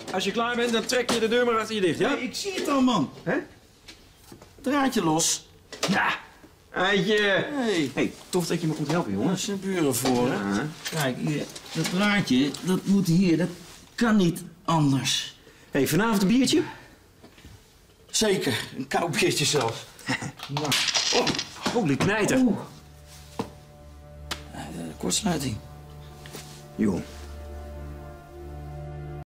Als je klaar bent, dan trek je de deur maar achter je dicht, ja? Hey, ik zie het al, man. Hè? Draadje los. Ja. Eitje. Hey, Tof dat je me komt helpen, jongen. daar zijn buren voor. Ja. Kijk, hier, dat draadje, dat moet hier. Dat kan niet anders. Hey, vanavond een biertje? Zeker, een koud biertje zelfs. Nou, Oh, holy knijter. kortsluiting. Joh.